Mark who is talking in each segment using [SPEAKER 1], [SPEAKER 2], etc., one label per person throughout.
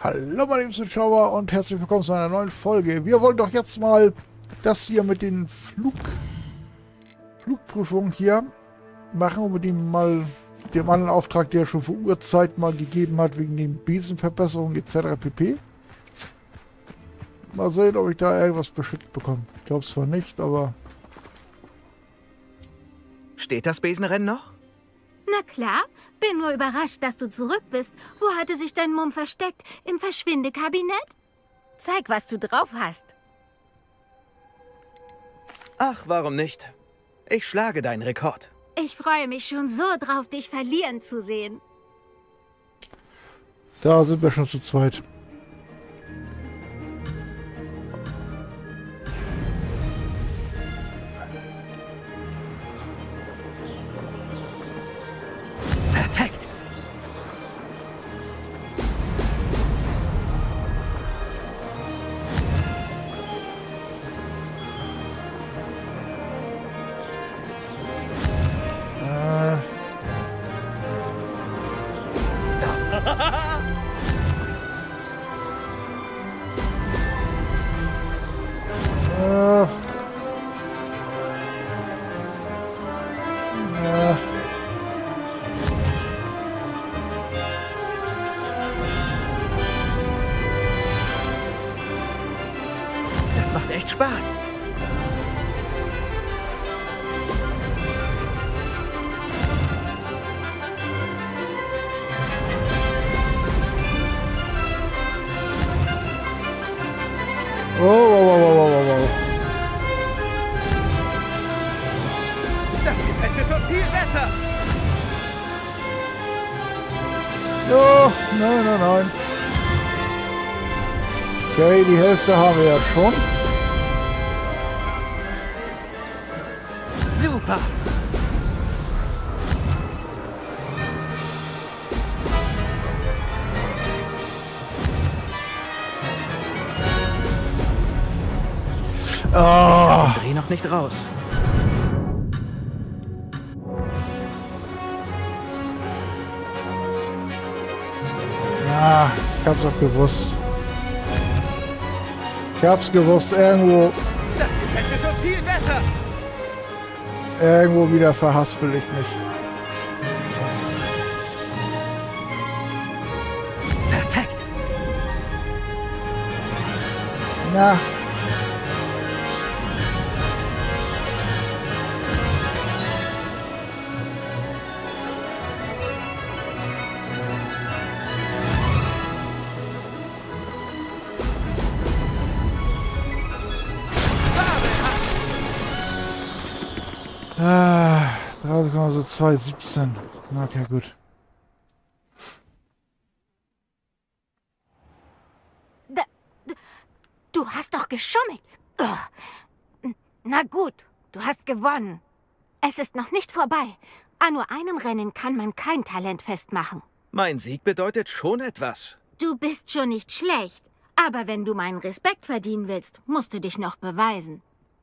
[SPEAKER 1] Hallo meine lieben Zuschauer und herzlich willkommen zu einer neuen Folge. Wir wollen doch jetzt mal das hier mit den Flugprüfungen hier machen, um den mal dem anderen Auftrag, der schon vor Urzeit mal gegeben hat, wegen den Besenverbesserungen etc. pp. Mal sehen, ob ich da irgendwas beschickt bekomme. Ich glaube zwar nicht, aber...
[SPEAKER 2] Steht das Besenrennen noch?
[SPEAKER 3] Na klar, bin nur überrascht, dass du zurück bist. Wo hatte sich dein Mumm versteckt? Im Verschwindekabinett? Zeig, was du drauf hast.
[SPEAKER 2] Ach, warum nicht? Ich schlage deinen Rekord.
[SPEAKER 3] Ich freue mich schon so drauf, dich verlieren zu sehen.
[SPEAKER 1] Da sind wir schon zu zweit.
[SPEAKER 2] Perfekt. Das macht echt Spaß.
[SPEAKER 1] Oh.
[SPEAKER 2] Das gefällt mir schon viel besser.
[SPEAKER 1] Oh, nein. Okay, die Hälfte haben wir ja schon.
[SPEAKER 2] Super.
[SPEAKER 1] Ah,
[SPEAKER 2] Dreh noch nicht raus.
[SPEAKER 1] ja, ich hab's auch gewusst. Ich hab's gewusst, irgendwo
[SPEAKER 2] Das gefällt mir schon viel besser.
[SPEAKER 1] wieder verhaspel ich mich.
[SPEAKER 2] Perfekt.
[SPEAKER 1] Na. Ah, 3,217. Okay, gut.
[SPEAKER 3] Du hast doch geschummelt. Na gut, du hast gewonnen. Es ist noch nicht vorbei. An nur einem Rennen kann man kein Talent festmachen.
[SPEAKER 2] Mein Sieg bedeutet schon etwas.
[SPEAKER 3] Du bist schon nicht schlecht. Aber wenn du meinen Respekt verdienen willst, musst du dich noch beweisen.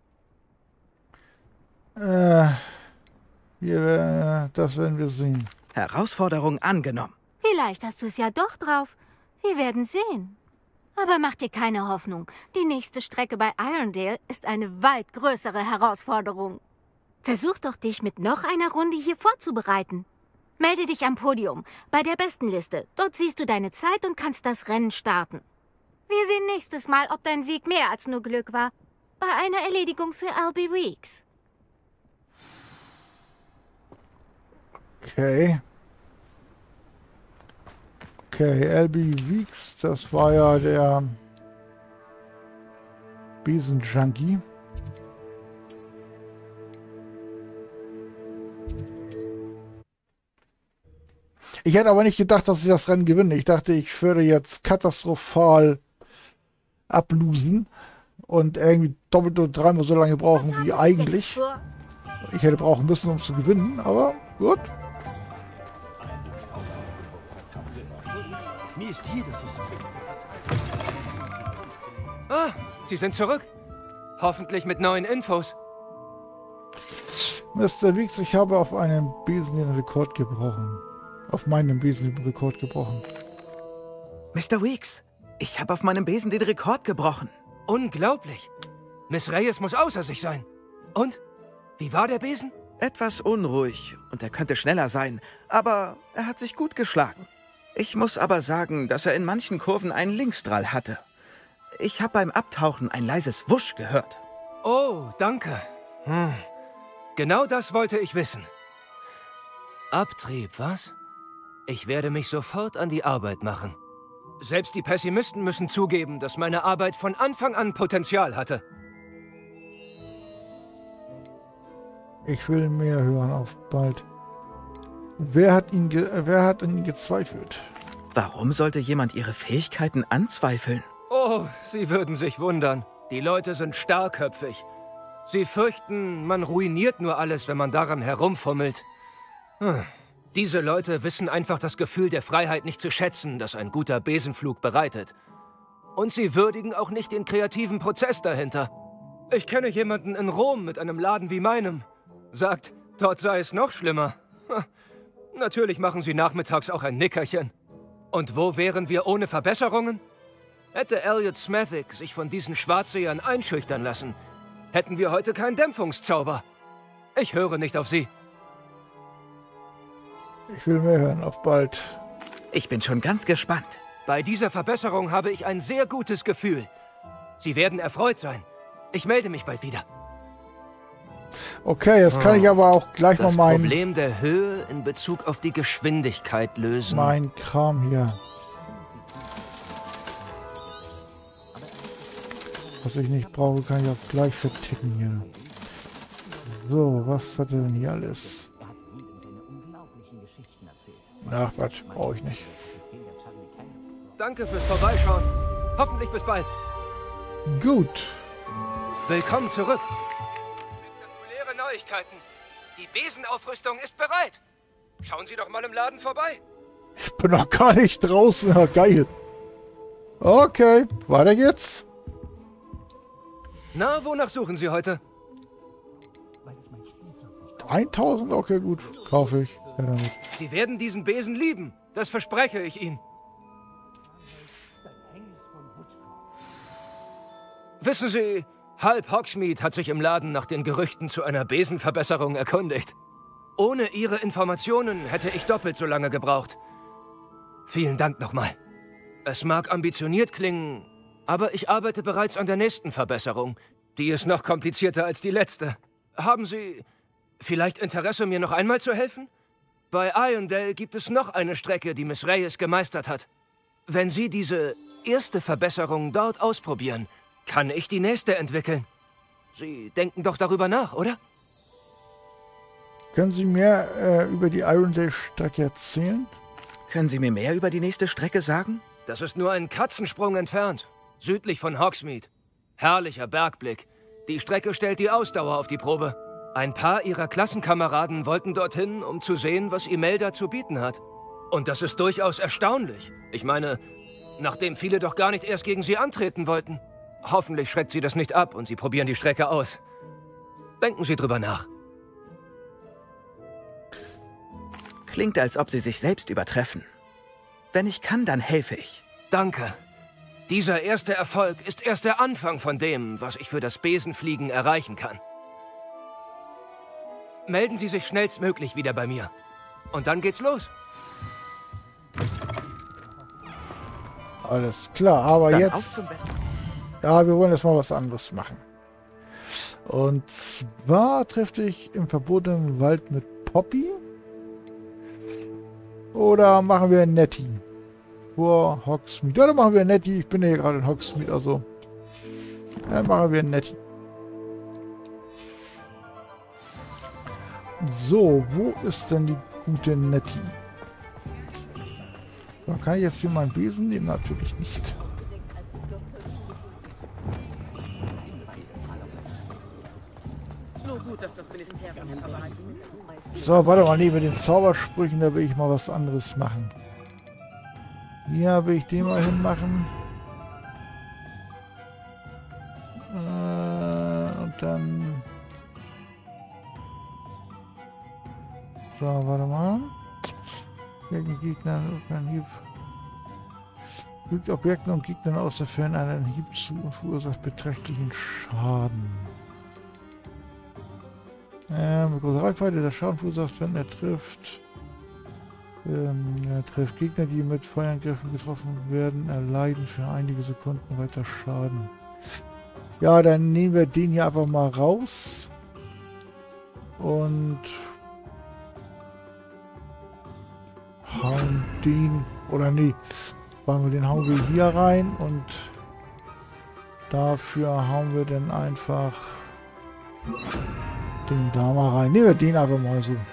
[SPEAKER 1] Das werden wir sehen.
[SPEAKER 2] Herausforderung angenommen.
[SPEAKER 3] Vielleicht hast du es ja doch drauf. Wir werden sehen. Aber mach dir keine Hoffnung. Die nächste Strecke bei Irondale ist eine weit größere Herausforderung. Versuch doch, dich mit noch einer Runde hier vorzubereiten. Melde dich am Podium, bei der besten Liste. Dort siehst du deine Zeit und kannst das Rennen starten. Wir sehen nächstes Mal, ob dein Sieg mehr als nur Glück war. Bei einer Erledigung für Albie Weeks.
[SPEAKER 1] Okay, Albie Weeks, das war ja der Besenjunkie. Ich hätte aber nicht gedacht, dass ich das Rennen gewinne. Ich dachte, ich würde jetzt katastrophal ablosen und irgendwie doppelt oder dreimal so lange brauchen wie eigentlich. Ich hätte brauchen müssen, um zu gewinnen, aber gut.
[SPEAKER 4] Ah, Sie sind zurück. Hoffentlich mit neuen Infos.
[SPEAKER 1] Mr. Weeks, ich habe auf einem Besen den Rekord gebrochen. Auf meinem Besen den Rekord gebrochen.
[SPEAKER 2] Mr. Weeks, Ich habe auf meinem Besen den Rekord gebrochen.
[SPEAKER 4] Unglaublich. Miss Reyes muss außer sich sein. Und? Wie war der Besen?
[SPEAKER 2] Etwas unruhig und er könnte schneller sein, aber er hat sich gut geschlagen. Ich muss aber sagen, dass er in manchen Kurven einen Linksdrall hatte. Ich habe beim Abtauchen ein leises Wusch gehört.
[SPEAKER 4] Oh, danke. Genau das wollte ich wissen. Abtrieb, was? Ich werde mich sofort an die Arbeit machen. Selbst die Pessimisten müssen zugeben, dass meine Arbeit von Anfang an Potenzial hatte.
[SPEAKER 1] Ich will mehr hören auf bald. Wer hat an ihn gezweifelt?
[SPEAKER 2] Warum sollte jemand ihre Fähigkeiten anzweifeln?
[SPEAKER 4] Oh, Sie würden sich wundern. Die Leute sind starrköpfig. Sie fürchten, man ruiniert nur alles, wenn man daran herumfummelt. Diese Leute wissen einfach das Gefühl der Freiheit nicht zu schätzen, das ein guter Besenflug bereitet. Und sie würdigen auch nicht den kreativen Prozess dahinter. Ich kenne jemanden in Rom mit einem Laden wie meinem. Sagt, dort sei es noch schlimmer. Natürlich machen sie nachmittags auch ein Nickerchen. Und wo wären wir ohne Verbesserungen? Hätte Elliot Smethick sich von diesen Schwarzsehern einschüchtern lassen, hätten wir heute keinen Dämpfungszauber. Ich höre nicht auf Sie.
[SPEAKER 1] Ich will mehr hören auf bald.
[SPEAKER 2] Ich bin schon ganz gespannt.
[SPEAKER 4] Bei dieser Verbesserung habe ich ein sehr gutes Gefühl. Sie werden erfreut sein. Ich melde mich bald wieder.
[SPEAKER 1] Okay, jetzt kann ich aber auch gleich
[SPEAKER 4] Das
[SPEAKER 1] mal
[SPEAKER 4] Problem der Höhe in Bezug auf die Geschwindigkeit lösen.
[SPEAKER 1] mein Kram hier. Was ich nicht brauche, kann ich auch gleich verticken hier. So, was hat er denn hier alles? Ach, Quatsch, brauche ich nicht.
[SPEAKER 4] Danke fürs Vorbeischauen. Hoffentlich bis bald.
[SPEAKER 1] Gut.
[SPEAKER 4] Willkommen zurück. Spektakuläre Neuigkeiten. Die Besenaufrüstung ist bereit. Schauen Sie doch mal im Laden vorbei.
[SPEAKER 1] Ich bin noch gar nicht draußen. Ja, geil. Okay, weiter geht's.
[SPEAKER 4] Na, wonach suchen Sie heute?
[SPEAKER 1] 1000? Okay, gut. Kaufe ich. Ja, damit.
[SPEAKER 4] Sie werden diesen Besen lieben. Das verspreche ich Ihnen. Wissen Sie, halb Hogsmeade hat sich im Laden nach den Gerüchten zu einer Besenverbesserung erkundigt. Ohne Ihre Informationen hätte ich doppelt so lange gebraucht. Vielen Dank nochmal. Es mag ambitioniert klingen, aber ich arbeite bereits an der nächsten Verbesserung. Die ist noch komplizierter als die letzte. Haben Sie vielleicht Interesse, mir noch einmal zu helfen? Bei Irondale gibt es noch eine Strecke, die Miss Reyes gemeistert hat. Wenn Sie diese erste Verbesserung dort ausprobieren, kann ich die nächste entwickeln. Sie denken doch darüber nach, oder?
[SPEAKER 1] Können Sie mehr über die Irondale-Strecke erzählen?
[SPEAKER 2] Können Sie mir mehr über die nächste Strecke sagen?
[SPEAKER 4] Das ist nur ein Katzensprung entfernt, südlich von Hogsmeade. Herrlicher Bergblick. Die Strecke stellt die Ausdauer auf die Probe. Ein paar Ihrer Klassenkameraden wollten dorthin, um zu sehen, was Imelda zu bieten hat. Und das ist durchaus erstaunlich. Ich meine, nachdem viele doch gar nicht erst gegen sie antreten wollten. Hoffentlich schreckt sie das nicht ab und sie probieren die Strecke aus. Denken Sie drüber nach.
[SPEAKER 2] Klingt, als ob Sie sich selbst übertreffen. Wenn ich kann, dann helfe ich.
[SPEAKER 4] Danke. Dieser erste Erfolg ist erst der Anfang von dem, was ich für das Besenfliegen erreichen kann. Melden Sie sich schnellstmöglich wieder bei mir. Und dann geht's los.
[SPEAKER 1] Alles klar, aber
[SPEAKER 2] Dann auf
[SPEAKER 1] jetzt...
[SPEAKER 2] zum Bett.
[SPEAKER 1] Ja, wir wollen jetzt mal was anderes machen. Und zwar treffe ich im verbotenen Wald mit Poppy. Oder machen wir Nettie? Vor Hogsmeade. Ja, dann machen wir Nettie. Ich bin ja hier gerade in Hogsmeade, also. Dann machen wir Nettie. So, wo ist denn die gute Nettie? Dann kann ich jetzt hier meinen Besen nehmen? Natürlich nicht. So, warte mal, neben den Zaubersprüchen, da will ich mal was anderes machen. Hier will ich den mal hinmachen. Und dann... So, warte mal. Welchen Gegner kann hier... Fügt Objekten und Gegnern aus der Ferne einen Hieb zu und verursacht beträchtlichen Schaden. Mit großer Reichweite, der Schaden verursacht, wenn er trifft. Er trifft Gegner, die mit Feuerangriffen getroffen werden, erleiden für einige Sekunden weiter Schaden. Ja, dann nehmen wir den hier einfach mal raus. Und hauen den, oder nee, den hauen wir hier rein und dafür hauen wir dann einfach den da mal rein. Nehmen wir den aber mal so.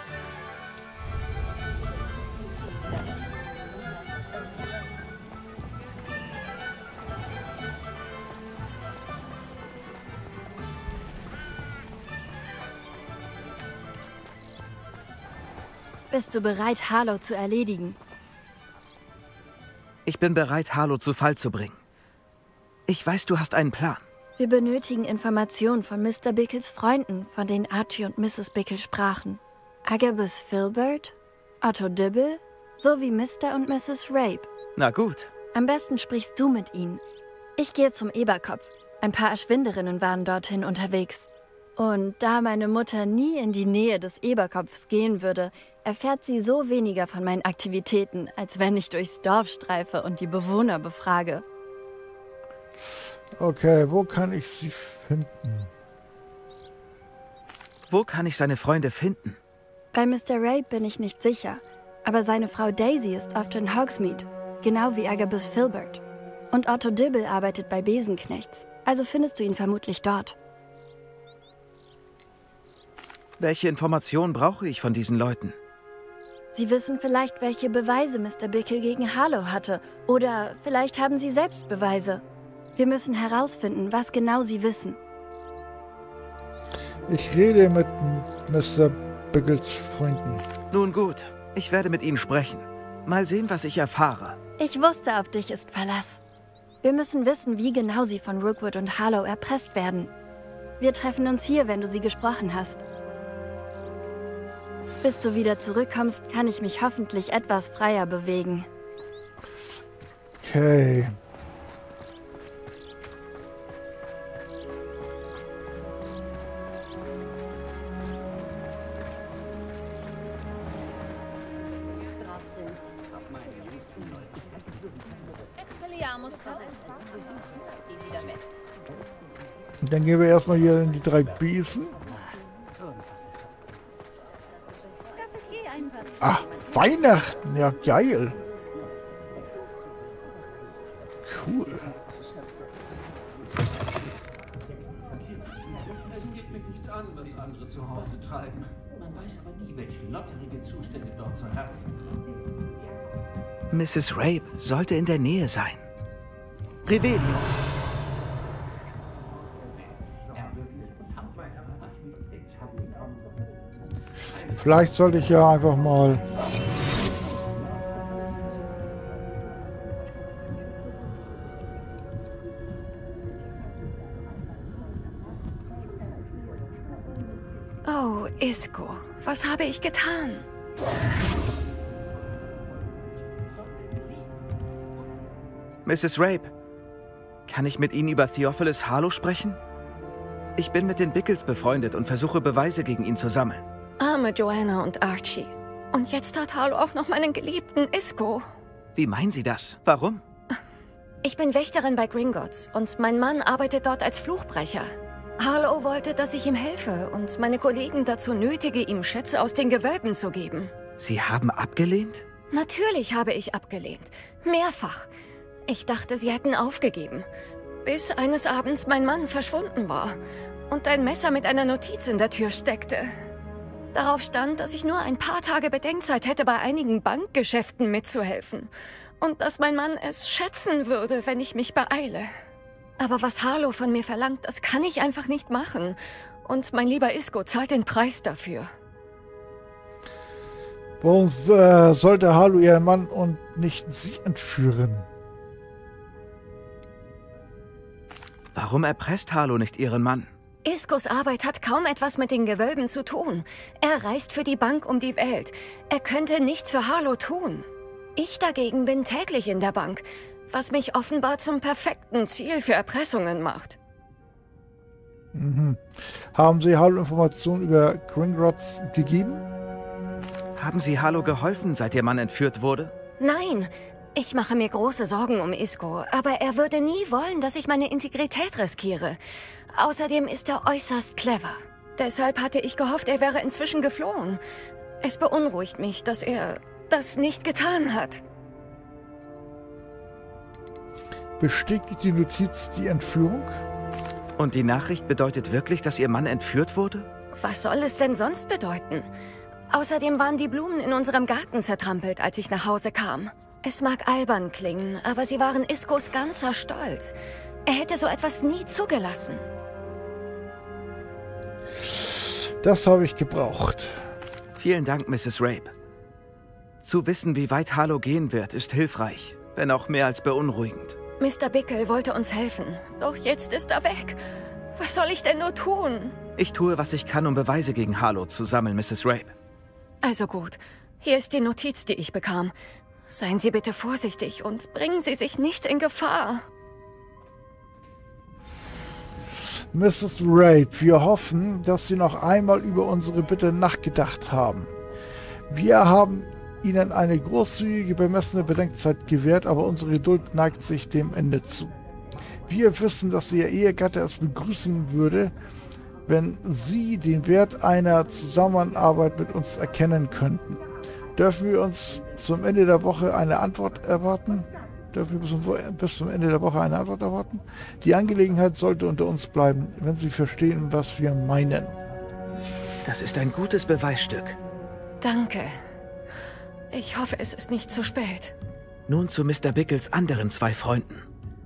[SPEAKER 5] Bist du bereit, Harlow zu erledigen?
[SPEAKER 2] Ich bin bereit, Harlow zu Fall zu bringen. Ich weiß, du hast einen Plan.
[SPEAKER 5] Wir benötigen Informationen von Mr. Bickles Freunden, von denen Archie und Mrs. Bickle sprachen. Agabus Filbert, Otto Dibble, sowie Mr. und Mrs. Rape.
[SPEAKER 2] Na gut.
[SPEAKER 5] Am besten sprichst du mit ihnen. Ich gehe zum Eberkopf. Ein paar Erschwinderinnen waren dorthin unterwegs. Und da meine Mutter nie in die Nähe des Eberkopfs gehen würde, erfährt sie so weniger von meinen Aktivitäten, als wenn ich durchs Dorf streife und die Bewohner befrage.
[SPEAKER 1] Okay, wo kann ich sie finden?
[SPEAKER 2] Wo kann ich seine Freunde finden?
[SPEAKER 5] Bei Mr. Rape bin ich nicht sicher, aber seine Frau Daisy ist oft in Hogsmeade, genau wie Agabus Filbert. Und Otto Dibble arbeitet bei Besenknechts, also findest du ihn vermutlich dort.
[SPEAKER 2] Welche Informationen brauche ich von diesen Leuten?
[SPEAKER 5] Sie wissen vielleicht, welche Beweise Mr. Bickle gegen Harlow hatte. Oder vielleicht haben sie selbst Beweise. Wir müssen herausfinden, was genau sie wissen.
[SPEAKER 1] Ich rede mit Mr. Bickles Freunden.
[SPEAKER 2] Nun gut, ich werde mit ihnen sprechen. Mal sehen, was ich erfahre.
[SPEAKER 5] Ich wusste, auf dich ist Verlass. Wir müssen wissen, wie genau sie von Rookwood und Harlow erpresst werden. Wir treffen uns hier, wenn du sie gesprochen hast. Bis du wieder zurückkommst, kann ich mich hoffentlich etwas freier bewegen.
[SPEAKER 1] Okay. Dann gehen wir erstmal hier in die 3 Besen. Ach, Weihnachten, ja geil. Cool.
[SPEAKER 6] Es geht mir nichts an, was andere zu Hause treiben. Man weiß aber nie, welche lotterige Zustände dort so herrschen.
[SPEAKER 2] Mrs. Rape sollte in der Nähe sein. Revelio.
[SPEAKER 1] Vielleicht sollte ich ja einfach mal...
[SPEAKER 7] Oh, Isco, was habe ich getan?
[SPEAKER 2] Mrs. Rape, kann ich mit Ihnen über Theophilus Harlow sprechen? Ich bin mit den Bickles befreundet und versuche Beweise gegen ihn zu sammeln.
[SPEAKER 7] Arme Joanna und Archie. Und jetzt hat Harlow auch noch meinen geliebten Isco.
[SPEAKER 2] Wie meinen Sie das? Warum?
[SPEAKER 7] Ich bin Wächterin bei Gringotts und mein Mann arbeitet dort als Fluchbrecher. Harlow wollte, dass ich ihm helfe und meine Kollegen dazu nötige, ihm Schätze aus den Gewölben zu geben.
[SPEAKER 2] Sie haben abgelehnt?
[SPEAKER 7] Natürlich habe ich abgelehnt. Mehrfach. Ich dachte, sie hätten aufgegeben. Bis eines Abends mein Mann verschwunden war und ein Messer mit einer Notiz in der Tür steckte. Darauf stand, dass ich nur ein paar Tage Bedenkzeit hätte, bei einigen Bankgeschäften mitzuhelfen. Und dass mein Mann es schätzen würde, wenn ich mich beeile. Aber was Harlow von mir verlangt, das kann ich einfach nicht machen. Und mein lieber Isco zahlt den Preis dafür.
[SPEAKER 1] Warum sollte Harlow ihren Mann und nicht sie entführen?
[SPEAKER 2] Warum erpresst Harlow nicht Ihren Mann?
[SPEAKER 7] Iscos Arbeit hat kaum etwas mit den Gewölben zu tun. Er reist für die Bank um die Welt. Er könnte nichts für Harlow tun. Ich dagegen bin täglich in der Bank, was mich offenbar zum perfekten Ziel für Erpressungen macht.
[SPEAKER 1] Mhm. Haben Sie Halo Informationen über Gringotts gegeben?
[SPEAKER 2] Haben Sie Halo geholfen, seit Ihr Mann entführt wurde?
[SPEAKER 7] Nein, ich mache mir große Sorgen um Isko, aber er würde nie wollen, dass ich meine Integrität riskiere. Außerdem ist er äußerst clever. Deshalb hatte ich gehofft, er wäre inzwischen geflohen. Es beunruhigt mich, dass er das nicht getan hat.
[SPEAKER 1] Bestätigt die Notiz die Entführung?
[SPEAKER 2] Und die Nachricht bedeutet wirklich, dass Ihr Mann entführt wurde?
[SPEAKER 7] Was soll es denn sonst bedeuten? Außerdem waren die Blumen in unserem Garten zertrampelt, als ich nach Hause kam. Es mag albern klingen, aber sie waren Iskos ganzer Stolz. Er hätte so etwas nie zugelassen.
[SPEAKER 1] Das habe ich gebraucht.
[SPEAKER 2] Vielen Dank, Mrs. Rape. Zu wissen, wie weit Halo gehen wird, ist hilfreich, wenn auch mehr als beunruhigend.
[SPEAKER 7] Mr. Bickle wollte uns helfen, doch jetzt ist er weg. Was soll ich denn nur tun?
[SPEAKER 2] Ich tue, was ich kann, um Beweise gegen Halo zu sammeln, Mrs. Rape.
[SPEAKER 7] Also gut, hier ist die Notiz, die ich bekam. Seien Sie bitte vorsichtig und bringen Sie sich nicht in Gefahr.
[SPEAKER 1] Mrs. Rape, wir hoffen, dass Sie noch einmal über unsere Bitte nachgedacht haben. Wir haben Ihnen eine großzügige bemessene Bedenkzeit gewährt, aber unsere Geduld neigt sich dem Ende zu. Wir wissen, dass Ihr Ehegatte es begrüßen würde, wenn Sie den Wert einer Zusammenarbeit mit uns erkennen könnten. Dürfen wir uns zum Ende der Woche eine Antwort erwarten? Bis zum Ende der Woche eine Antwort erwarten? Die Angelegenheit sollte unter uns bleiben, wenn Sie verstehen, was wir meinen.
[SPEAKER 2] Das ist ein gutes Beweisstück.
[SPEAKER 7] Danke. Ich hoffe, es ist nicht zu spät.
[SPEAKER 2] Nun zu Mr. Bickles anderen 2 Freunden.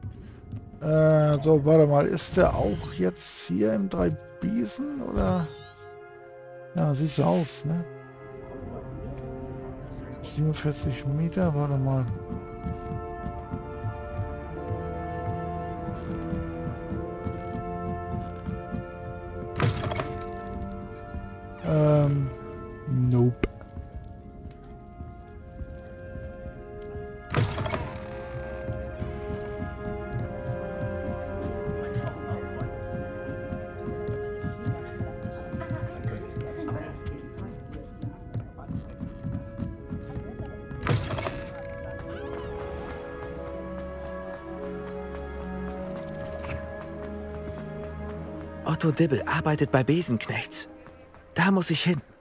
[SPEAKER 1] So, warte mal. Ist der auch jetzt hier im 3 Besen, oder? Ja, sieht so aus, ne? 47 Meter, warte mal. Nope.
[SPEAKER 2] Otto Dibble arbeitet bei Besenknechts. Da muss ich hin.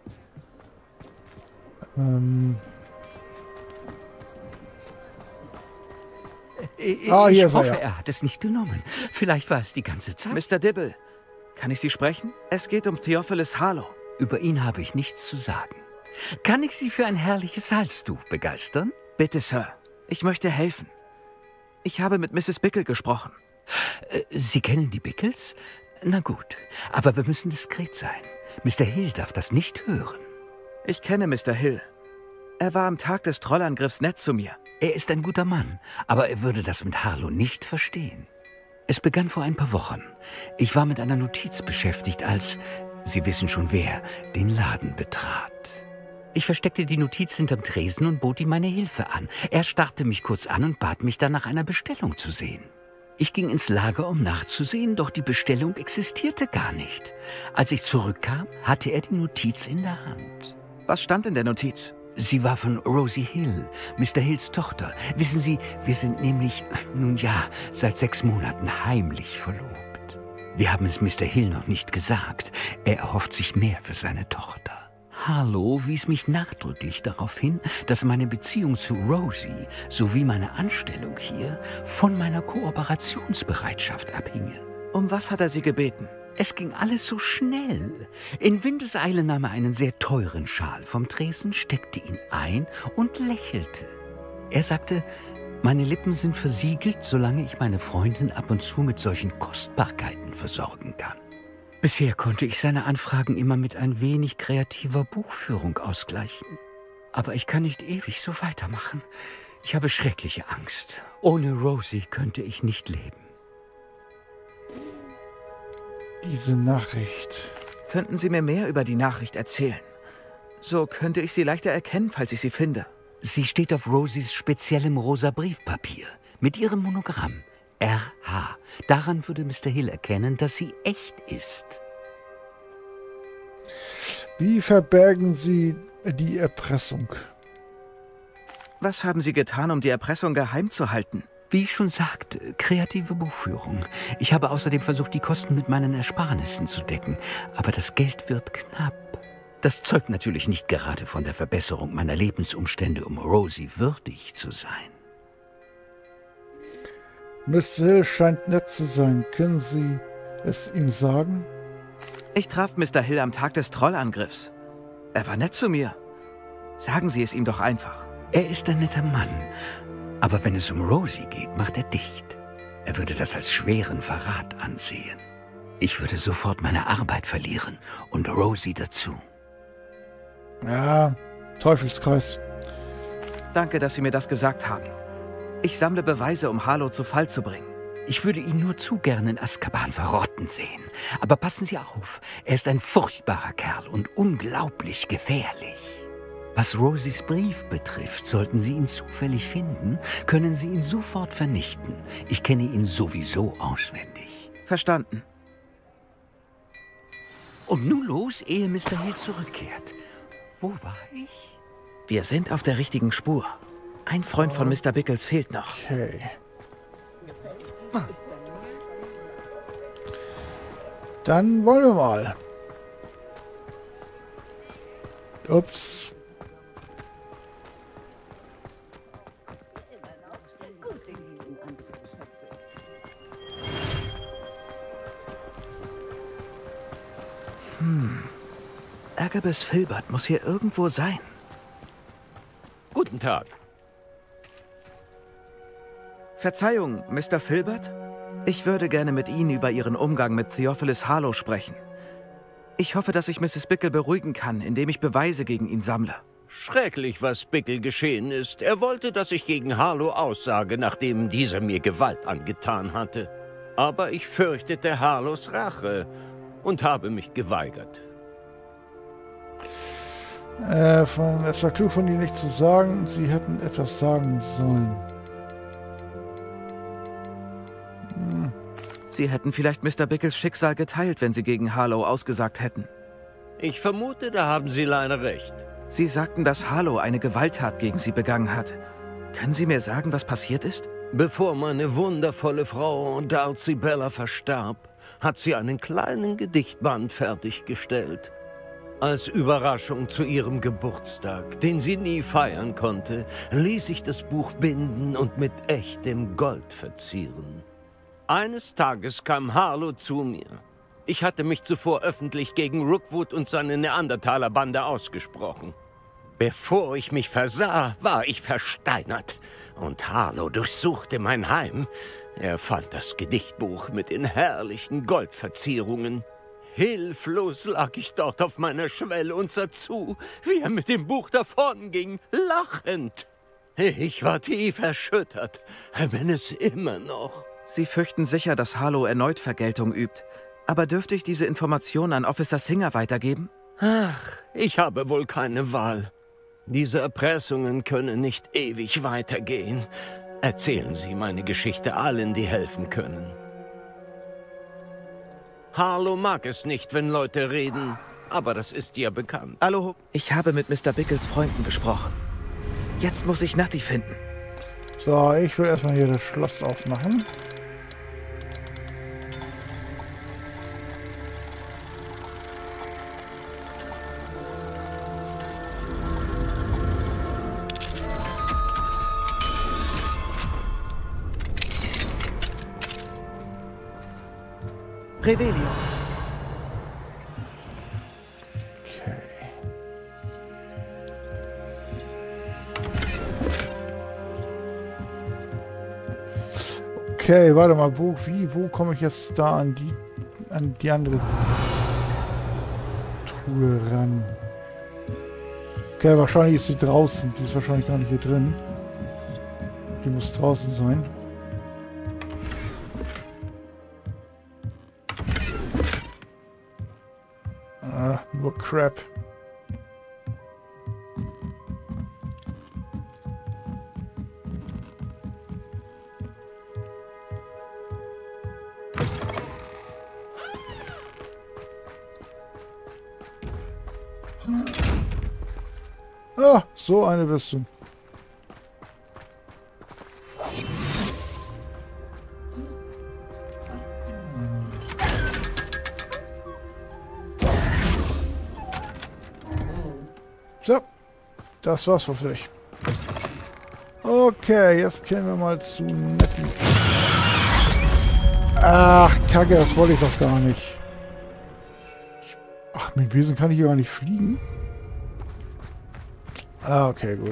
[SPEAKER 8] Ich
[SPEAKER 1] hier sei
[SPEAKER 8] hoffe, er hat es nicht genommen. Vielleicht war es die ganze Zeit.
[SPEAKER 2] Mr. Dibble, kann ich Sie sprechen? Es geht um Theophilus Harlow.
[SPEAKER 8] Über ihn habe ich nichts zu sagen. Kann ich Sie für ein herrliches Halstuch begeistern?
[SPEAKER 2] Bitte, Sir. Ich möchte helfen. Ich habe mit Mrs. Bickle gesprochen.
[SPEAKER 8] Sie kennen die Bickles? Na gut, aber wir müssen diskret sein. Mr. Hill darf das nicht hören.
[SPEAKER 2] Ich kenne Mr. Hill. Er war am Tag des Trollangriffs nett zu mir.
[SPEAKER 8] Er ist ein guter Mann, aber er würde das mit Harlow nicht verstehen. Es begann vor ein paar Wochen. Ich war mit einer Notiz beschäftigt, als, Sie wissen schon wer, den Laden betrat. Ich versteckte die Notiz hinterm Tresen und bot ihm meine Hilfe an. Er starrte mich kurz an und bat mich dann nach einer Bestellung zu sehen. Ich ging ins Lager, um nachzusehen, doch die Bestellung existierte gar nicht. Als ich zurückkam, hatte er die Notiz in der Hand.
[SPEAKER 2] Was stand in der Notiz?
[SPEAKER 8] Sie war von Rosie Hill, Mr. Hills Tochter. Wissen Sie, wir sind nämlich, nun ja, seit 6 Monaten heimlich verlobt. Wir haben es Mr. Hill noch nicht gesagt. Er erhofft sich mehr für seine Tochter. Harlow wies mich nachdrücklich darauf hin, dass meine Beziehung zu Rosie sowie meine Anstellung hier von meiner Kooperationsbereitschaft abhinge.
[SPEAKER 2] Um was hat er Sie gebeten?
[SPEAKER 8] Es ging alles so schnell. In Windeseile nahm er einen sehr teuren Schal vom Tresen, steckte ihn ein und lächelte. Er sagte, meine Lippen sind versiegelt, solange ich meine Freundin ab und zu mit solchen Kostbarkeiten versorgen kann. Bisher konnte ich seine Anfragen immer mit ein wenig kreativer Buchführung ausgleichen. Aber ich kann nicht ewig so weitermachen. Ich habe schreckliche Angst. Ohne Rosie könnte ich nicht leben.
[SPEAKER 1] Diese Nachricht.
[SPEAKER 2] Könnten Sie mir mehr über die Nachricht erzählen? So könnte ich sie leichter erkennen, falls ich sie finde.
[SPEAKER 8] Sie steht auf Rosies speziellem rosa Briefpapier mit ihrem Monogramm. RH. Daran würde Mr. Hill erkennen, dass sie echt ist.
[SPEAKER 1] Wie verbergen Sie die Erpressung?
[SPEAKER 2] Was haben Sie getan, um die Erpressung geheim zu halten?
[SPEAKER 8] Wie ich schon sagte, kreative Buchführung. Ich habe außerdem versucht, die Kosten mit meinen Ersparnissen zu decken. Aber das Geld wird knapp. Das zeugt natürlich nicht gerade von der Verbesserung meiner Lebensumstände, um Rosie würdig zu sein.
[SPEAKER 1] Miss Hill scheint nett zu sein. Können Sie es ihm sagen?
[SPEAKER 2] Ich traf Mr. Hill am Tag des Trollangriffs. Er war nett zu mir. Sagen Sie es ihm doch einfach.
[SPEAKER 8] Er ist ein netter Mann. Aber wenn es um Rosie geht, macht er dicht. Er würde das als schweren Verrat ansehen. Ich würde sofort meine Arbeit verlieren und Rosie dazu.
[SPEAKER 1] Ja, Teufelskreis.
[SPEAKER 2] Danke, dass Sie mir das gesagt haben. Ich sammle Beweise, um Harlow zu Fall zu bringen.
[SPEAKER 8] Ich würde ihn nur zu gern in Azkaban verrotten sehen. Aber passen Sie auf, er ist ein furchtbarer Kerl und unglaublich gefährlich. Was Rosies Brief betrifft, sollten Sie ihn zufällig finden, können Sie ihn sofort vernichten. Ich kenne ihn sowieso auswendig.
[SPEAKER 2] Verstanden.
[SPEAKER 8] Und nun los, ehe Mr. Hill zurückkehrt. Wo war ich?
[SPEAKER 2] Wir sind auf der richtigen Spur. Ein Freund von Mr. Bickles fehlt noch.
[SPEAKER 1] Okay. Dann wollen wir mal. Ups.
[SPEAKER 2] Agabus Filbert muss hier irgendwo sein.
[SPEAKER 9] Guten Tag.
[SPEAKER 2] Verzeihung, Mr. Filbert? Ich würde gerne mit Ihnen über Ihren Umgang mit Theophilus Harlow sprechen. Ich hoffe, dass ich Mrs. Bickle beruhigen kann, indem ich Beweise gegen ihn sammle.
[SPEAKER 9] Schrecklich, was Bickle geschehen ist. Er wollte, dass ich gegen Harlow aussage, nachdem dieser mir Gewalt angetan hatte. Aber ich fürchtete Harlows Rache und habe mich geweigert.
[SPEAKER 1] Es war klug von Ihnen nicht zu sagen, Sie hätten etwas sagen sollen.
[SPEAKER 2] Sie hätten vielleicht Mr. Bickles Schicksal geteilt, wenn Sie gegen Harlow ausgesagt hätten.
[SPEAKER 9] Ich vermute, da haben Sie leider recht.
[SPEAKER 2] Sie sagten, dass Harlow eine Gewalttat gegen Sie begangen hat. Können Sie mir sagen, was passiert ist?
[SPEAKER 9] Bevor meine wundervolle Frau Darcy Bella verstarb, hat sie einen kleinen Gedichtband fertiggestellt. Als Überraschung zu ihrem Geburtstag, den sie nie feiern konnte, ließ ich das Buch binden und mit echtem Gold verzieren. Eines Tages kam Harlow zu mir. Ich hatte mich zuvor öffentlich gegen Rookwood und seine Neandertaler-Bande ausgesprochen. Bevor ich mich versah, war ich versteinert. Und Harlow durchsuchte mein Heim. Er fand das Gedichtbuch mit den herrlichen Goldverzierungen. Hilflos lag ich dort auf meiner Schwelle und sah zu, wie er mit dem Buch davonging, lachend. Ich war tief erschüttert, bin es immer noch.
[SPEAKER 2] Sie fürchten sicher, dass Harlow erneut Vergeltung übt. Aber dürfte ich diese Information an Officer Singer weitergeben?
[SPEAKER 9] Ach, ich habe wohl keine Wahl. Diese Erpressungen können nicht ewig weitergehen. Erzählen Sie meine Geschichte allen, die helfen können. Harlow mag es nicht, wenn Leute reden, aber das ist dir bekannt.
[SPEAKER 2] Hallo, ich habe mit Mr. Bickles Freunden gesprochen. Jetzt muss ich Natty finden.
[SPEAKER 1] So, ich will erstmal hier das Schloss aufmachen.
[SPEAKER 2] Revelio.
[SPEAKER 1] Okay. Okay, warte mal, wo komme ich jetzt da an die andere Truhe ran? Okay, wahrscheinlich ist sie draußen. Die ist wahrscheinlich gar nicht hier drin. Die muss draußen sein. Nur Crap. Ah, so eine bist du. So, das war's für dich. Okay, jetzt gehen wir mal zu Nettie. Ach, Kacke, das wollte ich doch gar nicht. Ach, mit Besen kann ich gar nicht fliegen. Ah, okay, gut.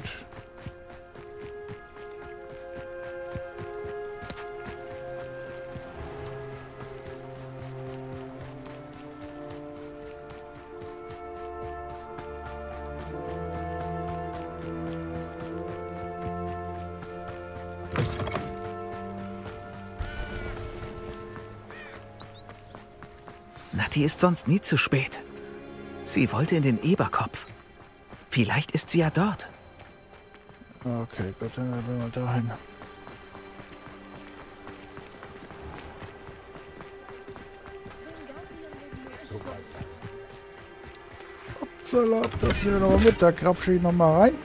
[SPEAKER 2] Natty ist sonst nie zu spät. Sie wollte in den Eberkopf. Vielleicht ist sie ja dort.
[SPEAKER 1] Okay, gut, dann gehen wir dahin. Salat, das nehmen wir nochmal mit. Da krapsche ich nochmal rein.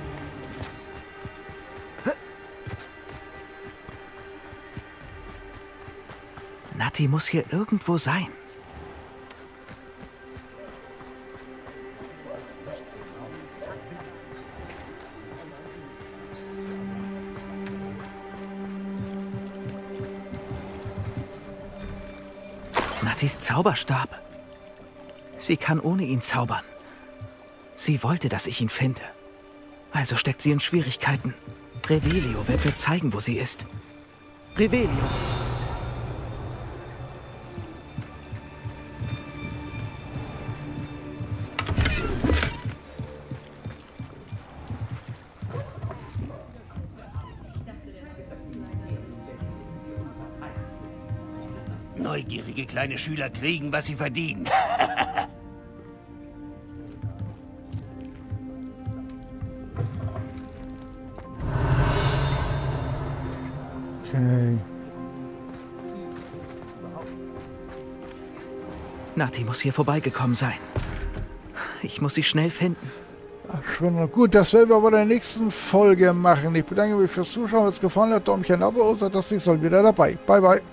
[SPEAKER 2] Natty muss hier irgendwo sein. Nattys Zauberstab. Sie kann ohne ihn zaubern. Sie wollte, dass ich ihn finde. Also steckt sie in Schwierigkeiten. Revelio wird mir zeigen, wo sie ist. Revelio.
[SPEAKER 8] Neugierige kleine Schüler kriegen, was sie verdienen.
[SPEAKER 1] Okay.
[SPEAKER 2] Natty muss hier vorbeigekommen sein. Ich muss sie schnell finden.
[SPEAKER 1] Ach, schön. Gut, das werden wir aber in der nächsten Folge machen. Ich bedanke mich fürs Zuschauen. Wenn es gefallen hat, Däumchen, Abo und sagt das nächste Mal wieder dabei. Bye, bye.